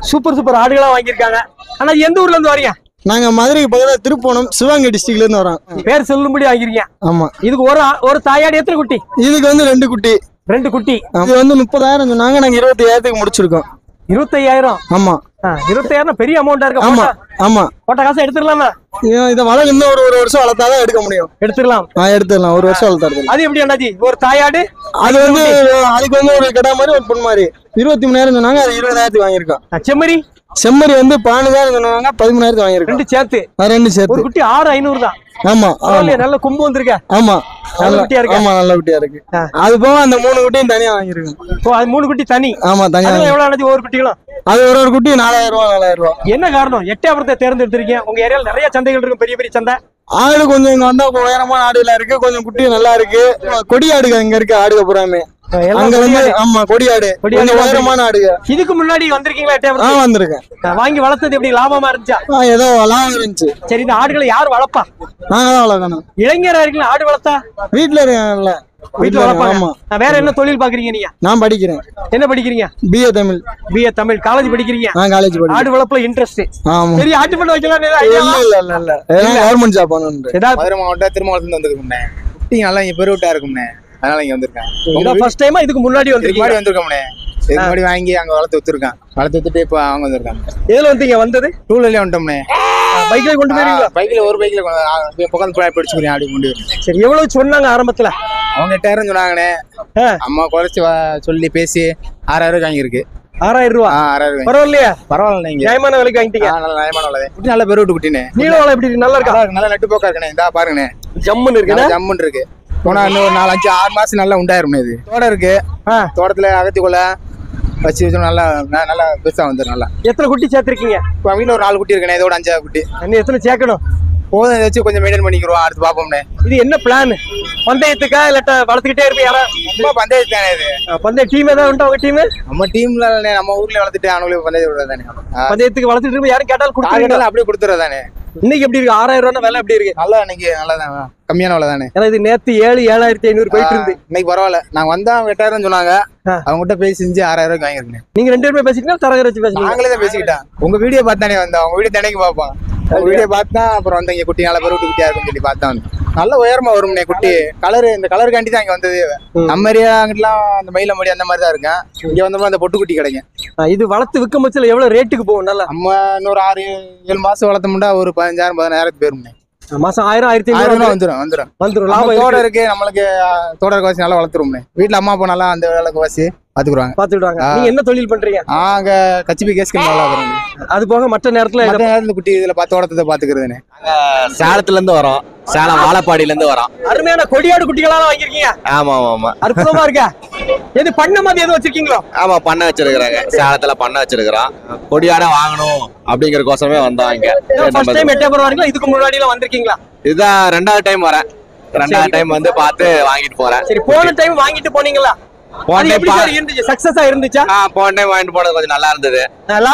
Super super ஆடுகளா வாங்கியிருக்காங்க. ஆனா எந்த ஊர்ல இருந்து வரீங்க? நாங்க மதுரைக்கு பக்கத்துல திருப்போணம் சிவகங்கை டிஸ்ட்ரிக்ட்ல இருந்து வரோம். பேர் சொல்லும்படி வாங்கிருக்கீங்க. ஆமா. இதுக்கு ஒரு தாயாடு எத்தனை குட்டி? இதுக்கு வந்து 2 குட்டி. 2 குட்டி. இது வந்து 30,000 சொன்னாங்க. நாங்க 25,000க்கு முடிச்சிருக்கோம். 25,000. ஆமா. 25,000 பெரிய அமௌண்டா இருக்கு. ஆமா ஆமா. போட்ட காசு எடுத்துடலாமா? இதை வளர்க்க இன்னும் ஒரு வருஷம் வளர்த்தாதான் எடுக்க முடியும். எடுத்துடலாம். எடுத்துடலாம். ஒரு வருஷம் வளர்த்தாரு. அது எப்படி அண்ணாச்சி? ஒரு தாயாடு அது வந்து அதுக்கு வந்து ஒரு கடா மாதிரி ஒரு பொண்ணு மாதிரி 23,000 சொன்னாங்க. அது 20,000க்கு வாங்கியிருக்கோம். செம்மறி செம்மறி வந்து 12,000 சொன்னாங்க. 13,000க்கு வாங்கியிருக்கோம். 2 சேர்த்து. 2 சேர்த்து. ஒரு குட்டி 6,500 தான். ஆமா. நல்ல கொம்பு வந்திருக்க. ஆமா. நல்ல குட்டியா இருக்கு. ஆமா நல்ல குட்டியா இருக்கு. அது போக அந்த 3 குட்டியும் தனியா வாங்கிருக்கோம். அது 3 குட்டி தனி. ஆமா தனியா. எவ்வளவு அண்ணாச்சி ஒவ்வொரு குட்டிகளும்? அது ஒரு குட்டி 4,000 ரூபா. என்ன காரணம் எட்டயபுரத்தை தேர்ந்தெடுத்திருக்கீங்க? உங்க ஏரியால நிறைய சந்தைகள் இருக்கும், பெரிய பெரிய சந்தை. ஆடு கொஞ்சம் இங்க வந்தா உயரமான ஆடுல இருக்கு. கொஞ்சம் குட்டி நல்லா இருக்கு. கொடி ஆடுக இங்க இருக்கு. ஆடுக புறாமே அங்க வந்து. ஆமா கொடியாடு கொஞ்சம் உயரமான ஆடுக. இதுக்கு முன்னாடி வந்திருக்கீங்களா எட்டயபுரம்? வந்திருக்கேன். வாங்கி வளர்த்தது எப்படி லாபமா இருந்துச்சா? ஏதோ லாபம் இருந்துச்சு. சரி, இந்த ஆடுகளை யார் வளர்ப்பா? நாங்க தான் வளர்க்கணும். இளைஞரா இருக்கீங்களா ஆடு வளர்த்தா? வீட்டுல இருக்காங்கல்ல. வீட்டுல வளர்ப்பாங்க. வேற என்ன தொழில் பாக்குறீங்க நீங்க? நான் படிக்கிறேன். என்ன படிக்கிறீங்க? BA Tamil. BA Tamil. College படிக்கிறீங்க? காலேஜ் படிக்கிறேன். ஆடு வளர்ப்புல இன்ட்ரெஸ்ட். ஆமா. சரி, ஆட்டு பண்ண வைக்கலாம். இல்ல கவர்மெண்ட் ஜாப் பண்ணனும். மதுரை மாவட்டம் திருமாவளத்துல வந்துருக்கோம்னே. குட்டி நல்லா இங்க பெருவிட்டா இருக்கும்னே. அதனால இங்க வந்திருக்கேன். உங்க ஃபர்ஸ்ட் டைமா? இதுக்கு முன்னாடி வந்திருக்கோம்னே. இதுக்கு முன்னாடி வாங்கி அங்க வளர்த்து வச்சிருக்கேன். வளர்த்து வச்சுட்டு இப்ப அவங்க வந்திருக்காங்க. எதுல வந்தீங்க? வந்தது டூலர்லயே வந்துட்டோம்னே. பைக்ல கொண்டு போறீங்களா? பைக்ல ஒரு பைக்ல பக்கம் பிடிச்சுக்கிறேன். ஆடி கொண்டு. சரி, எவ்வளவு சொன்னாங்க ஆரம்பத்துல? அவங்க 8,000 சொன்னாங்கண்ணே. அம்மா குறைச்சு சொல்லி பேசி 6,000 வாங்கியிருக்கு. 6,000 ரூபா. 6,000. பரவாயில்லையா? பரவாயில்ல. நீங்க நியாயமான விலைக்கு வாங்கிட்டீங்க. நல்ல நியாயமான விலை. குட்டி நல்ல பெருவிட்டு குட்டினே. நீல வளை எப்படி நல்லா இருக்கா? நல்ல நட்டு போக்கா இருக்குண்ணே. இந்தா பாருங்கண்ணே. ஜம்முன்னு இருக்கு. ஜம்முன்னு இருக்கு. போனா இன்னும் ஒரு 4, 5, 6 மாசம் நல்லா உண்டாயிருமே. இது தோட்டம் இருக்கு. தோட்டத்துல அகத்திக்குள்ள வச்சு நல்லா நல்லா பெருசா வந்துடும். நல்லா. எத்தனை குட்டி சேர்த்திருக்கீங்க? இப்போ வீட்டுல ஒரு 4 குட்டி இருக்குண்ணே. இதோட 5 குட்டி. இன்னும் எத்தனை சேர்க்கணும்? போதும். இதை வச்சு கொஞ்சம் மெயின்டைன் பண்ணிக்கிறோம். அடுத்து பாப்போம்னே. இது என்ன பிளான்? பந்தயத்துக்கா இல்ல வளர்த்துக்கிட்டே இருப்பீங்க? யாரா ரொம்ப பந்தயத்து தானே இது? பந்தய டீம் ஏதாவது உண்டா? உங்க டீம்? நம்ம டீம்ல நம்ம ஊர்ல வளர்த்துட்டு அவங்களுக்கு பந்தயத்து விடுறது தானே. பந்தயத்துக்கு வளர்த்துட்டு இருப்போம். யாரும் கேட்டாலும் கொடுத்துருங்க. அப்படியே கொடுத்துறது தானே. இன்னைக்கு எப்படி இருக்கு? 6,000 ரூபா விலை எப்படி இருக்கு? நல்லா. இன்னைக்கு நல்லதான். கம்மியான விலை தானே. ஏன்னா இது நேத்து 7,500 போயிட்டு இருந்து. இன்னைக்கு பரவாயில்ல. நாங்க வந்தா 8,000 சொன்னாங்க. அவங்க கிட்ட பேசி செஞ்சு 6,000 வாங்கிருக்கேன். நீங்க 2 பேருமே பேசிக்கிட்டா தரகர் வச்சு பேசுறீங்க? நாங்களே தான் பேசிக்கிட்டோம். உங்க வீடியோ பார்த்தானே வந்தோம். உங்க வீடியோ தினைக்கு பார்ப்போம். உங்க வீடியோ பார்த்தா அப்புறம் வந்து இங்க குட்டி நல்ல பெருவிட்டு குட்டியா இருக்குன்னு சொல்லி பார்த்தா நல்ல உயரமா வரும்னே குட்டி. கலரு இந்த கலருக்காண்டி தான் இங்க வந்தது. நம்ம ஏரியா அங்கிட்டலாம் அந்த மயில மடி அந்த மாதிரி தான் இருக்கேன். இங்க வந்தோம்னா அந்த பொட்டு குட்டி கிடைக்கும். இது வளர்த்து விற்க பட்சத்துல எவ்வளவு ரேட்டுக்கு போகும்? நல்லா நம்ம இன்னொரு 6-7 மாசம் வளர்த்தோம்னா ஒரு 15,000-16,000 போயிரும்னே. மாசம் 1,000-1,500 வந்துரும். லாபம் தோட இருக்கு. நம்மளுக்கு தோட வாசி நல்லா வளர்த்துருவோம்னே. வீட்டுல அம்மா அப்பா நல்லா அந்த வேலைக்கு வாசி பாத்துக்கிடுவாங்க. நீங்க என்ன தொழில் பண்றீங்க? அங்க கச்சிபி கேஸ் நல்லா வரும். அது போக மற்ற நேரத்துல குட்டி இதுல தோட்டத்தை பாத்துக்கிறதுனே. சேலத்துல இருந்து வரோம். சேலம் வாழப்பாடியில இருந்து வரோம். அருமையான கொடியாடு குட்டிகளா வாங்கிருக்கீங்க. ஆமா ஆமா. அற்புதமா இருக்கா? எது பண்ண மாதிரி எதுவும் வச்சிருக்கீங்களோ? ஆமா, பண்ண வச்சிருக்காங்க. சேலத்துல பண்ண வச்சிருக்கிறோம். கொடியாட வாங்கணும் அப்படிங்கறதுக்கோசமே வந்தோம். இங்க ஃபர்ஸ்ட் டைம் எட்டயபுரம் வரீங்களா? இதுக்கு முன்னாடி எல்லாம் வந்திருக்கீங்களா? இதுதான் 2வது டைம் வரேன். 2வது டைம் வந்து பார்த்து வாங்கிட்டு போறேன். சரி, போன டைம் வாங்கிட்டு போனீங்களா? போன டைம் இருந்துச்சு, சக்சஸா இருந்துச்சா? போன டைம் வாங்கிட்டு போனது கொஞ்சம் நல்லா இருந்தது.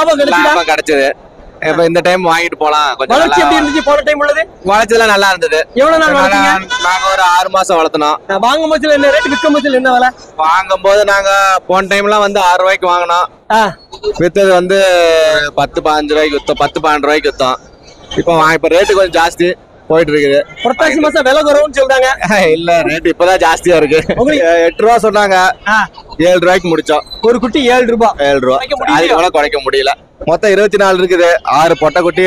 லாபம் கிடைச்சது. இப்ப இந்த டைம் வாங்கிட்டு போலாம். கொஞ்சம் வளர்ச்சி எப்படி இருந்துச்சு? போன டைம் உள்ளது வளர்ச்சதெல்லாம் நல்லா இருந்தது. எவ்வளவு நாள் வளர்த்தீங்க? நாங்க ஒரு 6 மாசம் வளர்த்தனோம். வாங்கும் போது என்ன ரேட், விற்கும் போது என்ன விலை? வாங்கும் போது நாங்க போன டைம்லாம் வந்து 6 ரூபாய்க்கு வாங்கினோம். வித்தது வந்து 10-15 ரூபாய்க்கு வித்தோம். 10-12 ரூபாய்க்கு வித்தோம். இப்ப ரேட்டு கொஞ்சம் ஜாஸ்தி போயிட்டு இருக்குது. புரட்டாசி மாசம் விலை குறவுன்னு சொல்றாங்க. இல்ல, ரேட் இப்பதான் ஜாஸ்தியா இருக்கு. 8 ரூபா சொன்னாங்க. 7 ரூபாய்க்கு முடிச்சோம். ஒரு குட்டி 7 ரூபாய். 7 ரூபா. அதுக்கு கூட குறைக்க முடியல. மொத்தம் 24 இருக்குது. 6 பொட்டை குட்டி,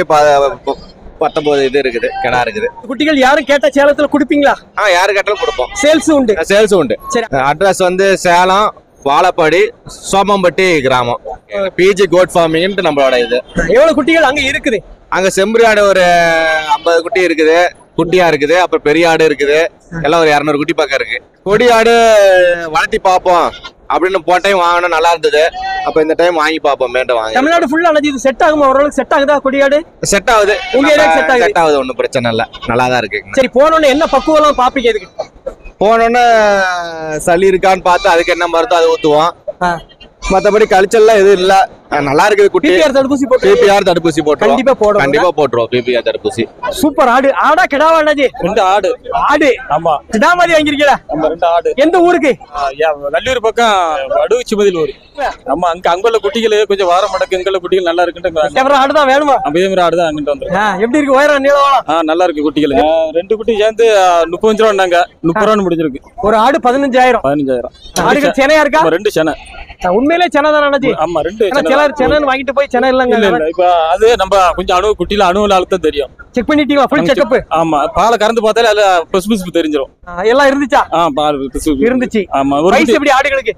19 இது இருக்குது, கிடா இருக்குது. குட்டிகள் யாரும் கேட்டா சேலத்துல குடுப்பீங்களா? யாரு கேட்டாலும் கொடுப்போம். சேல்ஸ் உண்டு. சேல்ஸ் உண்டு. அட்ரஸ் வந்து சேலம் வாழப்பாடி சோமம்பட்டி கிராமம். பிஜி கோட் ஃபார்மிங் நம்மளோட இது. எவ்வளவு குட்டிகள் அங்க இருக்குது? அங்க செம்பரி ஆடு ஒரு 50 குட்டி இருக்குது. குட்டியா இருக்குது. அப்புறம் பெரிய ஆடு இருக்குது. எல்லாம் ஒரு 200 குட்டி பக்கம் இருக்கு. கொடி ஆடு வளர்த்தி பார்ப்போம் அப்படின்னு போன டைம் வாங்கணும், நல்லா இருந்தது. அப்ப இந்த டைம் வாங்கி பார்ப்போம். மீண்டும் வாங்க. தமிழ்நாடு ஃபுல்லா இது செட் ஆகுமா? ஓரளவுக்கு செட் ஆகுதா கொடியாடு? செட் ஆகுது. உங்க ஏரியா செட் ஆகுது. ஒன்றும் பிரச்சனை இல்லை, நல்லா தான் இருக்கு. சரி, போனோன்னு என்ன பக்குவம் பாப்பீங்க? இதுக்கு போனோன்னு சளி இருக்கான்னு பார்த்து அதுக்கு என்ன மருந்தோ அதை ஊத்துவோம். மற்றபடி கழிச்சல்லாம் எதுவும் இல்லை. நல்லா இருக்குது குட்டி. பிபிஆர் தடுப்பூசி போட்டு பிபிஆர் தடுப்பூசி போட்டுருவோம். கண்டிப்பா போடுவோம். கண்டிப்பா போட்டுருவோம் பிபிஆர் தடுப்பூசி. சூப்பர். ஆடா கிடாவா அண்ணாஜி? 2 ஆடு. ஆடு. ஆமா. கிடா மாதிரி வாங்கிருக்கீங்களா? நம்ம 2 ஆடு. எந்த ஊருக்கு? நல்லூர் பக்கம் வடுவு சிமதில் ஊர். ஆமா, அங்குள்ள குட்டிகள் கொஞ்சம் வாரம் மடக்கு, இங்குள்ள குட்டிகள் நல்லா இருக்குன்னு ஆடுதான் வேணுமா? அதே மாதிரி ஆடுதான் அங்கிட்டு வந்துடும். எப்படி இருக்கு உயரம் நீளம்? நல்லா இருக்கு குட்டிகள். 2 குட்டி சேர்ந்து 35 ரூபாங்க. 30 ரூபான்னு முடிஞ்சிருக்கு. ஒரு ஆடு 15,000. 15,000. ஆடுகள் சென்னையா இருக்கா? 2 சென்னை. உண்மையிலே சென்னை தான் அண்ணாஜி? ஆமா, 2 சென்னை வாங்கிட்டு போய் சென்னை இல்லங்க. இல்ல, இப்ப அது நம்ம கொஞ்சம் குட்டியில அணுவில் அழுத்தம் தெரியும். செக் பண்ணிட்டீங்களா? Full checkup? ஆமா, பாலை கறந்து பார்த்தாலே அதுல பிசு தெரிஞ்சிடும். எல்லாம் இருந்துச்சா? பால் பிசு இருந்துச்சு. ஆமா. வயசு எப்படி ஆடுகளுக்கு?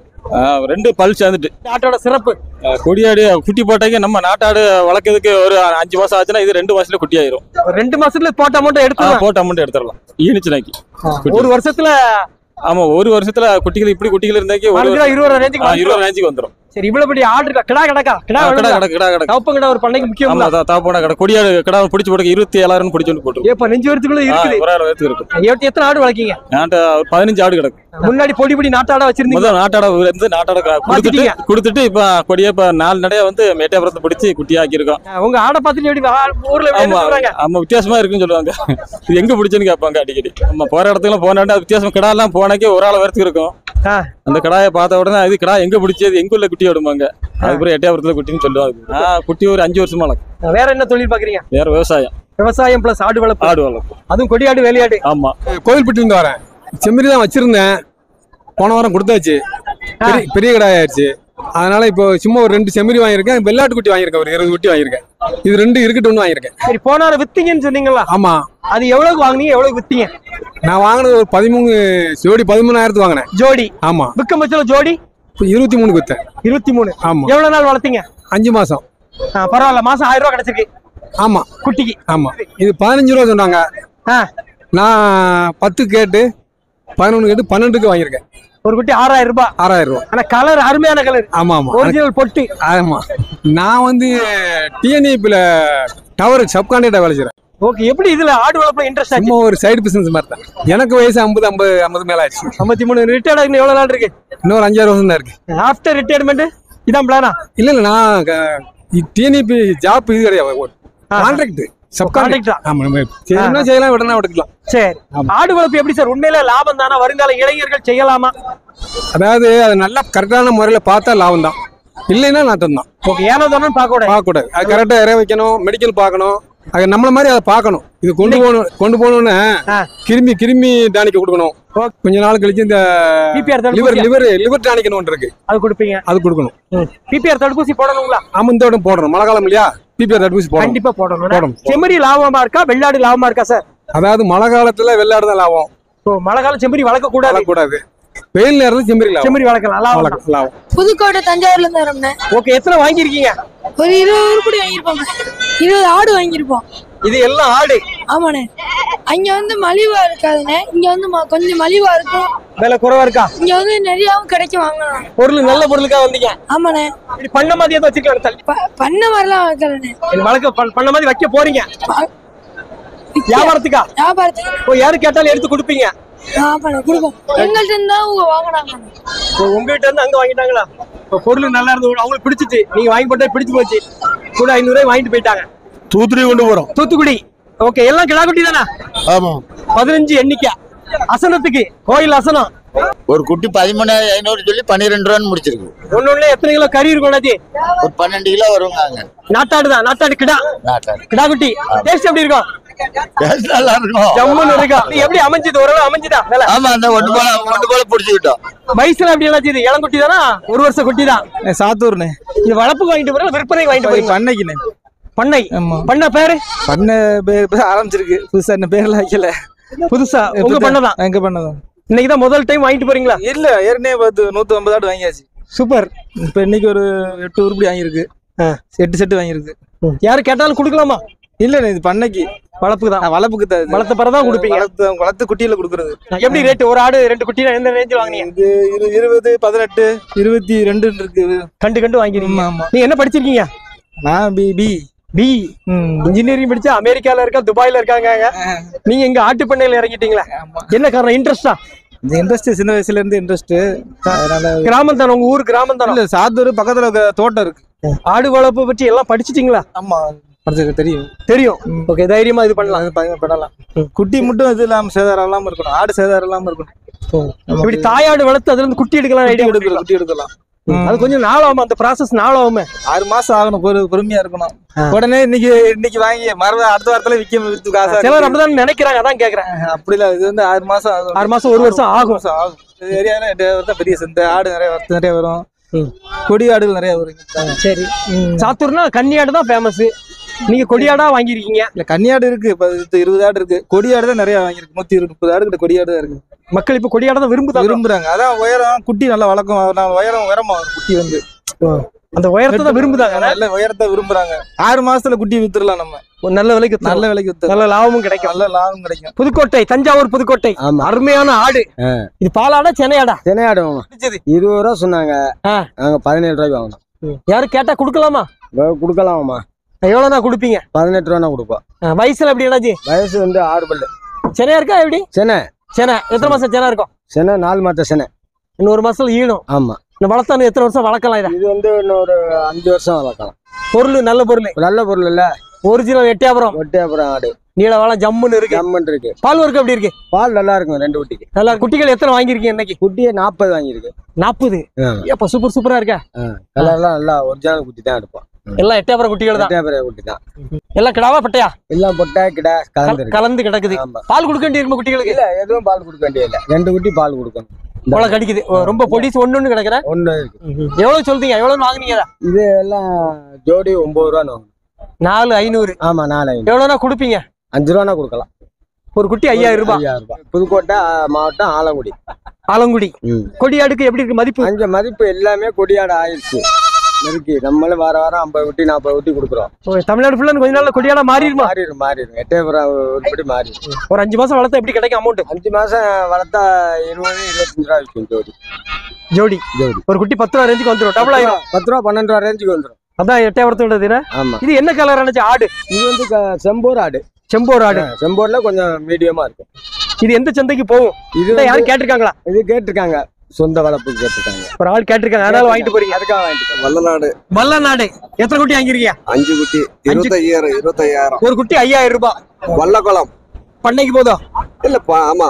2 பல் சேர்ந்துட்டு. ஆட்டோட சிறப்பு கொடியாடு குட்டி போட்டாங்க. நம்ம நாட்டாடு வளர்க்கறதுக்கு ஒரு 5 மாசம் ஆச்சுன்னா இது 2 மாசத்துல குட்டி ஆயிரும். 2 மாசத்துல போட்ட அமௌண்ட் எடுத்துடலாம். ஈனிச்சுனாக்கி ஒரு வருஷத்துல. ஆமா, ஒரு வருஷத்துல குட்டிகள் இப்படி குட்டிகள் இருந்தாக்கி 20 ரேஞ்சுக்கு வந்துரும். சரி, இவ்வளவு பெரிய ஆடு இருக்கா? கிடா கிடக்கா? தவப்ப கிடா ஒரு பண்ணைக்கு முக்கியம். ஆமா, தவப்பன கடை கொடியாடு கிடா பிடிச்சு போட்டு 27,000 பிடிச்சு போட்டு. இப்ப நெஞ்சு வரத்துக்குள்ள இருக்குது. ஒரு ஆள் வரத்துக்கு இருக்கு. எத்தனை ஆடு வளர்க்கீங்க? 15 ஆடு கிடக்கு. முன்னாடி பொடி நாட்டாடா வச்சிருந்தீங்க. நாட்டாட இருந்து நாட்டாட கொடுத்துட்டு இப்ப கொடியா இப்ப 4 நடைய வந்து மேட்டாபுரத்தை பிடிச்சி குட்டியாக்கி இருக்கோம். உங்க ஆடை பார்த்துட்டு எப்படி ஊர்ல ஆமா வித்தியாசமா இருக்குன்னு சொல்லுவாங்க. இது எங்க பிடிச்சுன்னு கேட்பாங்க அடிக்கடி. நம்ம போற இடத்துல போனாண்டா வித்தியாசம். கிடா எல்லாம் போனாக்கே ஒரு ஆள் வரத்துக்கு இருக்கும். அந்த கடாயை பார்த்த உடனே அது கடா எங்க பிடிச்சது, எங்க உள்ள குட்டி விடுவாங்க. அதுக்கப்புறம் எட்டயபுரத்துல குட்டின்னு சொல்லுவாங்க. குட்டி ஒரு 5 வருஷமா வளர்க்கும். வேற என்ன தொழில் பாக்குறீங்க? வேற விவசாயம் பிளஸ் ஆடு வளர்ப்பு. அதுவும் கொடியாடு வேலையாடு. ஆமா. கோவில்பட்டி இருந்து வரேன். செம்மறி தான் வச்சிருந்தேன். போன வாரம் கொடுத்தாச்சு. பெரிய கடாய் ஆயிடுச்சு. அதனால இப்போ சும்மா ஒரு 2 செம்மறி வாங்கியிருக்கேன். வெள்ளாட்டு குட்டி வாங்கியிருக்கேன். ஒரு 20 குட்டி வாங்கியிருக்கேன். இது 2 இருக்கட்டும்னு வாங்கியிருக்கேன். சரி, போன வாரம் வித்தீங்கன்னு சொன்னீங்களா? ஆமா. அது எவ்வளவுக்கு வாங்குனீங்க? எவ்வளவு வித்தீங்க? நான் வாங்கினது ஒரு 13 ஜோடி 13,000 வாங்கினேன். ஜோடி? ஆமா. விற்க மச்சல ஜோடி 23 வித்தேன். 23? ஆமா. எவ்வளவு நாள் வளர்த்தீங்க? 5 மாசம். பரவாயில்ல. மாசம் 1000 ரூபாய் கிடைச்சிருக்கு. ஆமா, குட்டிக்கு. ஆமா. இது 15 ரூபா சொன்னாங்க. நான் 10 கேட்டு 11 கேட்டு 12க்கு வாங்கியிருக்கேன். ஒரு குட்டி 6,000 ரூபாய். 6,000 ரூபாய். ஆனா கலர் அருமையான கலர். ஆமா ஆமா, ஒரிஜினல் பொட்டு. ஆமா. நான் வந்து டிஎன்இபில டவர் சப் கான்ட்ராக்டா வேலை செய்றேன். ஓகே. எப்படி இதுல ஆடு வளர்ப்புல இன்ட்ரெஸ்ட் ஆச்சு? ஒரு சைடு பிசினஸ் மாதிரி தான். எனக்கு வயசு 50 மேல ஆச்சு. 53. ரிட்டையர்ட் ஆகி எவ்வளவு நாள் இருக்கு? இன்னொரு 5-6 வருஷம் தான் இருக்கு. ஆஃப்டர் ரிட்டையர்மெண்ட் இதான் பிளானா? இல்ல நான் டிஎன்இபி ஜாப் இது கிடையாது. கான்ட்ராக்ட் சப் கான்ட்ராக்டா. ஆமா, நம்ம செய்யலாம், விடனா விட்டுக்கலாம். சரி. ஆடு வளர்ப்பு எப்படி சார்? உண்மையிலே லாபம் தானா? வருங்கால இளைஞர்கள் செய்யலாமா? அதாவது அது நல்லா கரெக்டான முறையில பார்த்தா லாபம் தான். இல்லைன்னா நட்டம் தான். ஓகே. ஏனோ தானே பார்க்க கூடாது. அது கரெக்டா இறை வைக்கணும், மெடிக்கல் பார்க்கணும். அது நம்மள மாதிரி அதை பார்க்கணும். இது கொண்டு போனோன்னு கிருமி டானிக் கொடுக்கணும். கொஞ்ச நாள் கழிச்சு இந்த லிவர் டானிக் ஒன்று இருக்கு, அது கொடுப்பீங்க. அது கொடுக்கணும். பிபிஆர் தடுப்பூசி போடணுங்களா? ஆமா, இந்த இடம் போடணும். மழை காலம் இல்லையா? பிபிஆர் தடுப்பூசி கண்டிப்பா போடணும். செம்மறி லாபமா இருக்கா, வெள்ளாடு லாபமா இருக்கா சார்? அதாவது மழை காலத்துல வெள்ளாடு தான் லாபம். மழை காலம் செம்மறி வளர்க்க கூடாது. வெயில் நேரத்துல செம்மறி வளர்க்கலாம். லாபம். புதுக்கோட்டை தஞ்சாவூர்ல இருந்து வரேன். ஓகே. எத்தனை வாங்கிருக்கீங்க? ஒரு 20 உருப்படி வாங்கிருப்போம். 20 ஆடு வாங்கிருப்போம். இது எல்லாம் ஆடு? ஆமாண்ணே. அங்க வந்து மலிவா இருக்காதுண்ணே. இங்க வந்து கொஞ்சம் மலிவா இருக்கும். விலை குறைவா இருக்கா? இங்க வந்து நிறையாவும் கிடைக்கும். வாங்கலாம். பொருள் நல்ல பொருளுக்காக வந்தீங்க? ஆமாண்ணே. பண்ண மாதிரி ஏதோ வச்சுக்கலாம். பண்ண மாதிரிலாம் வைக்கலண்ணே. பண்ண மாதிரி வைக்க போறீங்க வியாபாரத்துக்கா? வியாபாரத்துக்கு. யாரு கேட்டாலும் எடுத்து கொடுப்பீங்க? கொடுப்போம். எங்கள்கிட்ட இருந்தா அவங்க வாங்கினாங்க. உங்ககிட்ட இருந்து அங்க வாங்கிட்டாங்களா? பொருள் நல்லா இருந்து அவங்களுக்கு பிடிச்சிச்சு, நீங்க வாங்கி போட்டா பிடிச்சு போச்சு, கூட 500 ரூபாய் வாங்கிட்டு போயிட்டாங்க. தூத்துக்குடி கொண்டு போறோம். தூத்துக்குடி. ஓகே. எல்லாம் கிடா குட்டி தானே? ஆமா. 15 எண்ணிக்கை. அசனத்துக்கு கோயில் அசனம் ஒரு குட்டி 13,500 சொல்லி 12 ரூபான்னு முடிச்சிருக்கு. ஒண்ணு எத்தனை கிலோ கறி இருக்கும்? ஒரு 12 கிலோ வருவாங்க. நாட்டாடுதான். நாட்டாடு கிடா. கிடா குட்டி. டேஸ்ட் எப்படி இருக்கும்? நல்லா இருக்கும். ஜம்முன்னு இருக்கா? எப்படி அமைஞ்சது? ஓரளவு அமைஞ்சுதா? ஆமா, அந்த ஒன்று போல புடிச்சுக்கிட்டோம். வயசுல எப்படி எல்லாம் செய்யுது? இளங்குட்டி தானா? 1 வருஷம் குட்டி தான். சாத்தூர்னு. இது வளர்ப்புக்கு வாங்கிட்டு போறீங்க, விற்பனை வாங்கிட்டு போறீங்க? பண்ணைக்குண்ணே. பண்ணை. பண்ண பேரு? பண்ண ஆரம்பிச்சிருக்கு. புதுசா என்ன பேர்ல வைக்கல. புதுசா உங்க பண்ணதான்? எங்க பண்ணதான். இன்னைக்குதான் முதல் டைம் வாங்கிட்டு போறீங்களா? இல்ல, ஏற்கனவே 150 ஆடு வாங்கியாச்சு. சூப்பர். இப்ப இன்னைக்கு ஒரு 8 உருப்படி வாங்கியிருக்கு. 8 செட்டு வாங்கியிருக்கு. யாரு கேட்டாலும் கொடுக்கலாமா? இல்ல, இது பண்ணைக்கு வளர்ப்புக்கு தான். வளர்ப்புக்கு தான். வளர்த்த பிறதான் கொடுப்பீங்க? வளர்த்து குட்டியில கொடுக்கறது. எப்படி ரேட்? ஒரு ஆடு 2 குட்டினா எந்த ரேஞ்சில் வாங்குனீங்க? இது 20, 18, 22 இருக்கு. கண்டு வாங்கிருக்கீங்க. நீங்க என்ன படிச்சிருக்கீங்க? நான் பி இன்ஜினியரிங் படிச்சா அமெரிக்கால இருக்கா, துபாயில இருக்காங்க. நீங்க இங்க ஆட்டு பண்ணையில இறங்கிட்டீங்களா? என்ன காரணம்? இன்ட்ரெஸ்டா? இன்ட்ரெஸ்ட் சின்ன வயசுல இருந்து இன்ட்ரெஸ்ட். அதனால கிராமம் தானே உங்க ஊர்? கிராமம் தானே? இல்ல, சாத்தூர் பக்கத்துல தோட்டம் இருக்கு. ஆடு வளர்ப்பு பற்றி எல்லாம் படிச்சிட்டீங்களா? ஆமா தெரியும். தெரியும். ஓகே, தைரியமா இது பண்ணலாம். பண்ணலாம். குட்டி மட்டும் இது இல்லாம சேதாரம் இல்லாம இருக்கணும். ஆடு சேதாரம் இல்லாம இருக்கணும். இப்படி தாயாடு வளர்த்து அதுல இருந்து குட்டி எடுக்கலாம். ஐடியா குட்டி எடுக்கலாம். அது கொஞ்சம் நாளாகும், அந்த ப்ராசஸ் நாளாகுமே. 6 மாசம் ஆகணும். பொறுமையா இருக்கணும். உடனே இன்னைக்கு வாங்கி அடுத்த வாரத்துல விற்க காசு. சிலர் அப்படிதான் நினைக்கிறாங்க, அதான் கேக்குறேன். அப்படி இல்ல, இது வந்து 6 மாசம் ஆகும். 6 மாசம் 1 வருஷம் ஆகும். ஏரியால பெரிய சந்தை. ஆடு நிறைய வரும். கொடி ஆடுகள் நிறைய வரும். சரி, சாத்தூர்னா கன்னியாடு தான் ஃபேமஸ். நீங்க கொடியாடா வாங்கிருக்கீங்க? இல்ல, கன்னியாடு இருக்கு. 20 ஆடு இருக்கு. கொடியாடு தான் நிறைய வாங்கிருக்கு. 130 ஆடு கிட்ட கொடியாடு தான் இருக்கு. மக்கள் இப்ப கொடியாட தான் விரும்புறாங்க. அதான் உயரம், குட்டி நல்லா வளர்க்கும். உயரமா வரும் குட்டி வந்து. அந்த உயரத்தை தான் விரும்புறாங்க. நல்ல உயரத்தை விரும்புறாங்க. 6 மாசத்துல குட்டி வித்துடலாம். நம்ம நல்ல விலைக்கு வித்து, நல்ல லாபமும் கிடைக்கும். நல்ல லாபம் கிடைக்கும். புதுக்கோட்டை, தஞ்சாவூர் புதுக்கோட்டை. அருமையான ஆடு. இது பாலாடா சென்னையாடா? சென்னையாடு 20 ரூபா சொன்னாங்க. நாங்க 17 ரூபாய்க்கு வாங்கணும். யாரும் கேட்டா குடுக்கலாமா? குடுக்கலாமா? எவ்வளவுனா குடுப்பீங்க? 18 ரூபா கொடுப்போம். வயசுல எப்படி என்னாச்சு? வயசு வந்து 6 பல்லு. சென்னையா இருக்கா எப்படி? சென்னை எத்தனை மாசம் சென்னை இருக்கும்? சென்னை 4 மாசம் சென்னை. இன்னும் 1 மாசத்துல ஈடும். ஆமா. இந்த வளர்த்தானு எத்தனை வருஷம் வளர்க்கலாம்? இது வந்து இன்னொரு 5 வருஷம் வளர்க்கலாம். பொருள் நல்ல பொருள் இல்ல. ஒரிஜினல் எட்டயபுரம் ஆடு. நீல வாழ ஜம்முன்னு இருக்கு. இருக்கு. பால் வர்க்கு எப்படி இருக்கு? பால் நல்லா இருக்கும். 2 குட்டிக்கு. நல்லா. குட்டிகள் எத்தனை வாங்கிருக்கீங்க இன்னைக்கு? குட்டியே 40 வாங்கிருக்கு. 40? ஏப்பா சூப்பரா இருக்கா. கலர்லாம் நல்லா ஒரிஜினல் குட்டி தான் எடுப்போம். எல்லாம் எட்டயபுரம் குட்டிகள் தான். எட்டயபுரம் குட்டி தான். எல்லாம் கிடாவா பட்டையா? எல்லாம் பொட்டா கிடா கலந்து கிடக்குது. பால் கொடுக்க வேண்டிய குட்டிகளுக்கு இல்ல, எதுவும் பால் கொடுக்க வேண்டிய இல்ல. 2 குட்டி பால் கொடுக்கணும். கொலை கடிக்குது. ரொம்ப பொடிசு ஒண்ணு கிடக்குறேன். ஒண்ணு எவ்வளவு சொல்றீங்க? எவ்வளவு வாங்குனீங்க? இது எல்லாம் ஜோடி 9 ரூபா. 4,500. ஆமா, 4,500. எவ்வளவுனா கொடுப்பீங்க? 5 ரூபா கொடுக்கலாம். ஒரு குட்டி 5,000 ரூபாய். புதுக்கோட்டை மாவட்டம் ஆலங்குடி. கொடியாடுக்கு எப்படி இருக்கு மதிப்பு? அங்க மதிப்பு எல்லாமே கொடியாடு ஆயிடுச்சு. இருக்கு. நம்மளும் வாரம் 50 குட்டி 40 குட்டி கொடுக்குறோம். தமிழ்நாடு ஃபுல்லா கொஞ்ச நாள்ல கொடியாடா மாறிடுமா? மாறிடும். எட்டயபுரம் உட்படி மாறிடும். ஒரு 5 மாசம் வளர்த்தா எப்படி கிடைக்கும் அமௌண்ட்? 5 மாசம் வளர்த்தா 20-25 ரூபா விற்கும் ஜோடி. ஒரு குட்டி 10 ரூபா ரேஞ்சுக்கு வந்துடும். டபுள் ஆயிரும். 10 ரூபா 12 ரூபா ரேஞ்சுக்கு வந்துடும். அதான் எட்டயபுரத்தோட. ஆமா. இது என்ன கலர் ஆனச்சு ஆடு? இது வந்து செம்போர் ஆடு. செம்போர்ல கொஞ்சம் மீடியமா இருக்கும். இது எந்த சந்தைக்கு போகும்? இது யாரும் கேட்டிருக்காங்களா? இது கேட்டிருக்காங்க. சொந்த வளர்ப்புக்கு கேட்டிருக்காங்க. ஒரு ஆள் கேட்டிருக்காங்க, அதனால வாங்கிட்டு போறீங்க. அதுக்காக வாங்கிட்டு. வல்லநாடு எத்தனை குட்டி வாங்கிருக்கீங்க? 5 குட்டி 25,000. ஒரு குட்டி 5,000 ரூபாய். வல்லகுளம் பண்ணைக்கு போதும் இல்ல. ஆமா.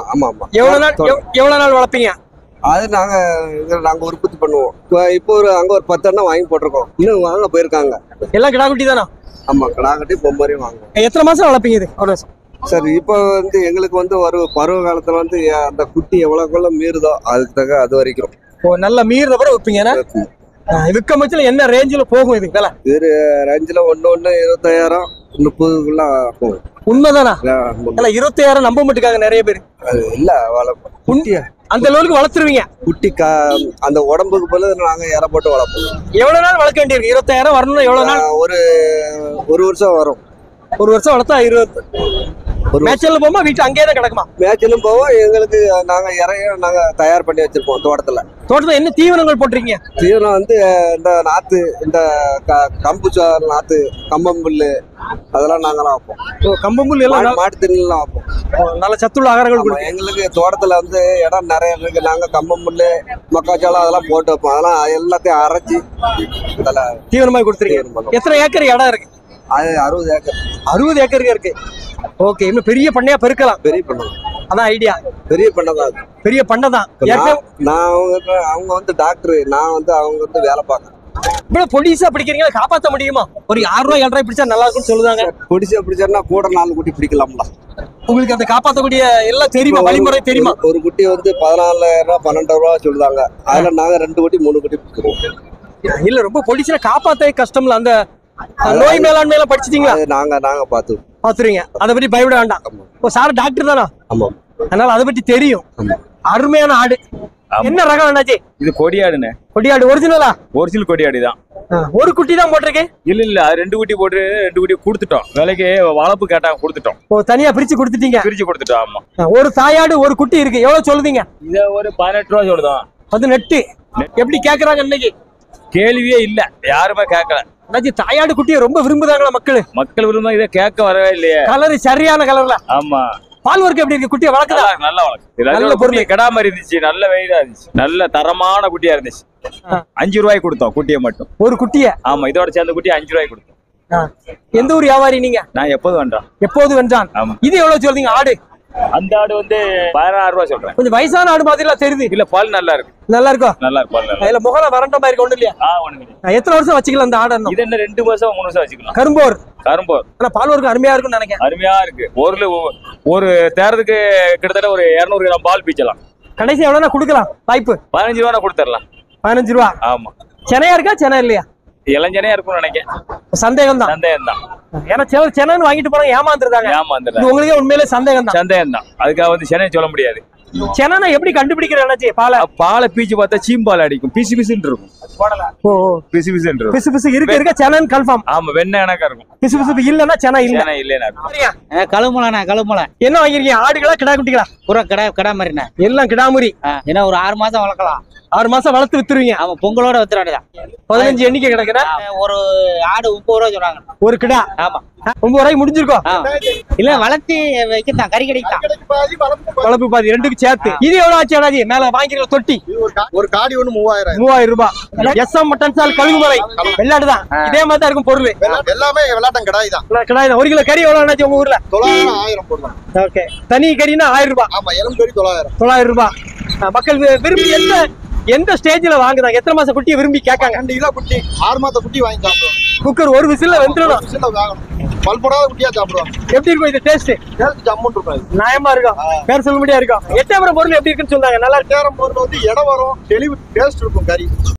எவ்வளவு நாள் வளர்ப்பீங்க? அது நாங்க உற்பத்தி பண்ணுவோம். இப்போ அங்க ஒரு 10 எண்ணம் வாங்கி போட்டிருக்கோம். இன்னும் வாங்க போயிருக்காங்க. எல்லாம் கிடா குட்டி தானா? ஆமா, கிடா கட்டி பொம்மரையும் வாங்குவோம். எத்தனை மாசம் வளர்ப்பீங்க இது? சார், இப்போ வந்து எங்களுக்கு வந்து ஒரு பருவ காலத்துல வந்து அந்த குட்டி எவ்வளவுக்குள்ள மீறுதோ அதுக்கு அது வரைக்கும் நல்ல மீறுற பிறகு வைப்பீங்க. விற்க மச்சல என்ன ரேஞ்சில போகும் இது? இது ரேஞ்சில 25,000 30க்குள்ள போகும். உண்மைதானா? 25,000 நம்ப மாட்டுக்காங்க நிறைய பேர். இல்ல, குட்டியா அந்த லெவலுக்கு வளர்த்துருவீங்க. குட்டி அந்த உடம்புக்கு போல நாங்க இற போட்டு வளர்ப்போம். எவ்வளவு நாள் வளர்க்க வேண்டியிருக்கு? 25,000 வரணும்னா எவ்வளவு நாள்? ஒரு வருஷம் வரும். ஒரு வருஷம் வளர்த்தா 20. மேட்ச்ல போமா வீட்டு அங்கேயே தான் கிடக்குமா? மேட்ச்லும் போவோம். எங்களுக்கு நாங்க இறையும் நாங்க தயார் பண்ணி வச்சிருப்போம் தோட்டத்துல. என்ன தீவனங்கள் போட்டிருக்கீங்க? தீவனம் வந்து இந்த நாத்து, இந்த கம்புச்சார் நாத்து, கம்பம்புல்லு அதெல்லாம் நாங்களாம் வைப்போம். கம்பம்புல் எல்லாம் மாட்டு தண்ணிலாம் வைப்போம். நல்ல சத்துள்ள ஆகாரங்கள். எங்களுக்கு தோட்டத்துல வந்து இடம் நிறைய இருக்கு. நாங்க கம்பம்புல்லு, மக்காச்சோளம் அதெல்லாம் போட்டு வைப்போம். அதெல்லாம் எல்லாத்தையும் அரைச்சி தீவனமாக கொடுத்துருக்கீங்க. எத்தனை ஏக்கர் இடம் இருக்கு? அது 60 ஏக்கர். 60 ஏக்கருக்கு இருக்கு. ஓகே, இன்னும் பெரிய பண்ணையா பெருக்கலாம். பெரிய பண்ணை அதான் ஐடியா. பெரிய பண்ணை தான். பெரிய பண்ணை தான். நான் அவங்க வந்து டாக்டர், நான் வந்து அவங்க வந்து வேலை பார்க்கறேன். இவ்வளவு பொடிசா பிடிக்கிறீங்க, காப்பாற்ற முடியுமா? ஒரு 6 ரூபாய் 7 ரூபாய் பிடிச்சா நல்லா இருக்கும்னு சொல்லுவாங்க. பொடிசா பிடிச்சா கூட 4 குட்டி பிடிக்கலாம்ல. உங்களுக்கு அந்த காப்பாற்றக்கூடிய எல்லாம் தெரியுமா? வழிமுறை தெரியுமா? ஒரு குட்டி வந்து 14,000 12 ரூபா சொல்லுவாங்க. அதுல நாங்க 2 குட்டி 3 குட்டி பிடிக்கிறோம். இல்ல, ரொம்ப பொடிசா காப்பாத்த கஷ்டம்ல. அந்த நோய் மேலாண்மையில படிச்சிட்டீங்களா? நாங்க பாத்துருவீங்க. அதை பத்தி பயப்பட வேண்டாம். சார் டாக்டர் தானா? ஆமா. அதனால அதை பத்தி தெரியும். அருமையான ஆடு. என்ன ரகம் என்னாச்சு? இது கொடியாடுனே. கொடியாடு ஒரிஜினலா? ஒரிஜினல் கொடியாடு தான். ஒரு குட்டி தான் போட்டிருக்கேன். இல்ல, 2 குட்டி போட்டு 2 குட்டி கொடுத்துட்டோம். விலைக்கு வளர்ப்பு கேட்டாங்க, கொடுத்துட்டோம். தனியா பிரிச்சு கொடுத்துட்டீங்க? பிரிச்சு கொடுத்துட்டோம். ஆமா. ஒரு தாயாடு ஒரு குட்டி இருக்கு. எவ்வளவு சொல்லுதீங்க? இத ஒரு 18 ரூபா சொல்லுதோம். 18. எப்படி கேக்குறாங்க இன்னைக்கு? கேள்வியே இல்ல, யாருமே கேட்கல. தாயாடு குட்டியை ரொம்ப விரும்புதாங்களா மக்கள்? மக்கள் விரும்ப இதை கேட்க வரவே இல்லையே. கலர் சரியான கலர்ல. ஆமா. பால் ஒர்க் எப்படி இருக்கு? குட்டியை வளர்க்குதா? நல்ல வளர்க்கு. நல்ல பொருள். கிடா மாதிரி இருந்துச்சு, நல்ல வெயிலா இருந்துச்சு, நல்ல தரமான குட்டியா இருந்துச்சு. 5 ரூபாய்க்கு கொடுத்தோம் குட்டியை மட்டும். ஒரு குட்டியை? ஆமா, இதோட சேர்ந்த குட்டி 5 ரூபாய்க்கு கொடுத்தோம். எந்த ஊர் வியாபாரி நீங்க? நான் எப்போது வென்றான். எப்போது வென்றான். ஆமா. இது எவ்வளவு சொல்றீங்க ஆடு? அந்த ஆடு வந்து 16 ரூபாய் சொல்றேன். கொஞ்சம் வயசான ஆடு மாதிரிலாம் தெரியுது. இல்ல, பால் நல்லா இருக்கு. நல்லா இருக்கும். நல்லா இருக்கு, பால் நல்லா. அதுல முகம் வறண்ட மாதிரி இருக்கு, ஒண்ணு இல்லையா? ஒண்ணு இல்ல. எத்தனை வருஷம் வச்சுக்கலாம் இந்த ஆடு? இது என்ன 2 வருஷம் 3 வருஷம் வச்சுக்கலாம். கரும்போர். ஆனா பால் ஒர்க் அருமையா இருக்கும்னு நினைக்கிறேன். அருமையா இருக்கு. ஒரு தேரத்துக்கு கிட்டத்தட்ட ஒரு 200 கிராம் பால் பீச்சலாம். கடைசி எவ்வளவு கொடுக்கலாம் வாய்ப்பு? 15 ரூபா கொடுத்துடலாம். 15 ரூபா. ஆமா. சென்னையா இருக்கா சென்னை இல்லையா? இளஞ்சனையா இருக்கும்னு நினைக்கிறேன். சந்தேகம் தான். ஏன்னா சென்னைன்னு வாங்கிட்டு போறாங்க, ஏமாந்துருந்தாங்க. உங்களுக்கே உண்மையிலே சந்தேகம் தான். அதுக்காக வந்து சென்னை சொல்ல முடியாது. சென்னை எப்படி கண்டுபிடிக்கிறேன்? பாலை பீச்சு பார்த்தா சீம்பால் அடிக்கும், பிசு பிசுன்னு இருக்கும். பிசு பிசுன்னு இருக்கும். பிசு பிசு இருக்க சென்னை கன்ஃபார்ம். ஆமா, வெண்ணெய் கணக்கா இருக்கும். பிசு பிசு இல்லன்னா சென்னை இல்லைன்னா கழுமலை. என்ன வாங்கிருக்கீங்க? ஆடுகளா கிடா குட்டிகளா? பூரா கடா மாதிரிண்ணே. எல்லாம் கிடாமுறி. ஏன்னா ஒரு 6 மாசம் வளர்க்கலாம். 6 மாசம் வளர்த்து வித்துருவீங்க? ஆமா, பொங்கலோட வித்துறாடுதான். 15 எண்ணிக்கை கிடக்குறா. ஒரு ஆடு 30 ரூபா சொல்றாங்க ஒரு கிடா. ஆமா, 9 ரூபாய்க்கு முடிஞ்சிருக்கோம். இல்ல, வளர்த்தி வைக்கத்தான், கறி கிடைக்கும். வளர்ப்பு பாதி ரெண்டுக்கு சேர்த்து. இது எவ்வளவு ஆச்சு அண்ணாஜி? மேல வாங்கிக்கிற தொட்டி ஒரு காடி ஒண்ணு 3000 ரூபாய். எஸ்எம் மட்டன் சால் கழுகுமலை வெள்ளாடுதான். இதே மாதிரி தான் இருக்கும் பொருள். எல்லாமே வெள்ளாட்டம் கடாய் தான். கிடாய் தான். 1 கிலோ கறி எவ்வளவு அண்ணாச்சி உங்க ஊர்ல? 900 1000 போடலாம். ஓகே. தனி கறினா 1000 ரூபாய். ஆமா, எலும்பு கறி 900. 900 ரூபாய். மக்கள் விரும்பி எந்த ஸ்டேஜ்ல வாங்குறாங்க? எத்தனை மாசம் குட்டியை விரும்பி கேட்காங்க? 2 கிலோ குட்டி, 6 மாசம் குட்டி வாங்கி சாப்பிடுவோம். குக்கர் ஒரு விசில்ல வெந்துடணும். விசில்ல வேகணும். பல்படாத குட்டியா சாப்பிடுவாங்க. எப்படி இருக்கும் இது டேஸ்ட்? ஜம்முன்னு இருக்கும். நியாயமா இருக்கும். பேர் சொல்ல முடியா இருக்கும். எட்டயபுரம் பொருள் எப்படி இருக்குன்னு சொன்னாங்க. நல்லா எட்டயபுரம் பொருள் வந்து இடம் வரும், தெளிவு டேஸ்ட் இருக்கும் கறி.